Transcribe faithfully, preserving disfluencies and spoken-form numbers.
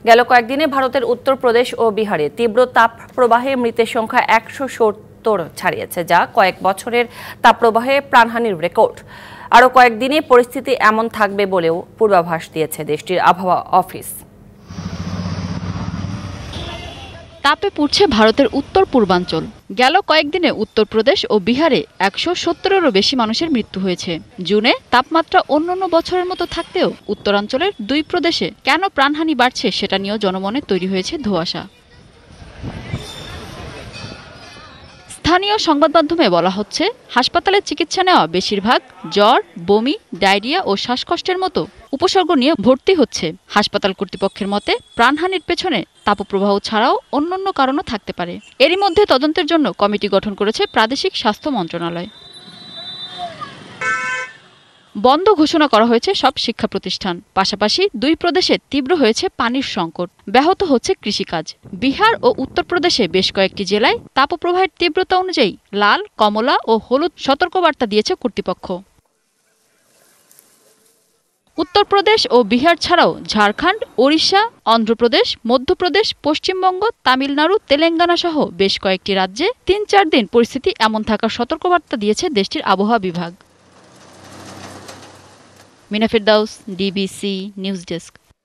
গেল কয়েকদিনে ভারতের উত্তরপ্রদেশ ও বিহারে তীব্র তাপ প্রবাহে মৃতের সংখ্যা একশো সত্তর ছাড়িয়েছে, যা কয়েক বছরের তাপপ্রবাহে প্রাণহানির রেকর্ড। আরও কয়েকদিনে পরিস্থিতি এমন থাকবে বলেও পূর্বাভাস দিয়েছে দেশটির আবহাওয়া অফিস। তাপে পুড়ছে ভারতের উত্তর পূর্বাঞ্চল। গেল কয়েকদিনে উত্তরপ্রদেশ ও বিহারে একশো সত্তরেরও বেশি মানুষের মৃত্যু হয়েছে। জুনে তাপমাত্রা অন্যান্য বছরের মতো থাকতেও উত্তরাঞ্চলের দুই প্রদেশে কেন প্রাণহানি বাড়ছে সেটা নিয়েও জনমনে তৈরি হয়েছে ধোঁয়াশা। স্থানীয় সংবাদ মাধ্যমে বলা হচ্ছে, হাসপাতালে চিকিৎসা নেওয়া বেশিরভাগ জ্বর, বমি, ডায়রিয়া ও শ্বাসকষ্টের মতো উপসর্গ নিয়ে ভর্তি হচ্ছে। হাসপাতাল কর্তৃপক্ষের মতে, প্রাণহানির পেছনে তাপপ্রবাহ ছাড়াও অন্যান্য কারণও থাকতে পারে। এরই মধ্যে তদন্তের জন্য কমিটি গঠন করেছে প্রাদেশিক স্বাস্থ্য মন্ত্রণালয়। বন্ধ ঘোষণা করা হয়েছে সব শিক্ষা প্রতিষ্ঠান। পাশাপাশি দুই প্রদেশে তীব্র হয়েছে পানির সংকট, ব্যাহত হচ্ছে কৃষিকাজ। বিহার ও উত্তরপ্রদেশে বেশ কয়েকটি জেলায় তাপপ্রবাহের তীব্রতা অনুযায়ী লাল, কমলা ও হলুদ সতর্কবার্তা দিয়েছে কর্তৃপক্ষ। উত্তরপ্রদেশ ও বিহার ছাড়াও ঝাড়খণ্ড, ওড়িশা, অন্ধ্রপ্রদেশ, মধ্যপ্রদেশ, পশ্চিমবঙ্গ, তামিলনাড়ু, তেলেঙ্গানা সহ বেশ কয়েকটি রাজ্যে তিন চার দিন পরিস্থিতি এমন থাকার সতর্কবার্তা দিয়েছে দেশটির আবহাওয়া বিভাগ। মিনা ফেরদাউস, ডিবিসি নিউজ ডেস্ক।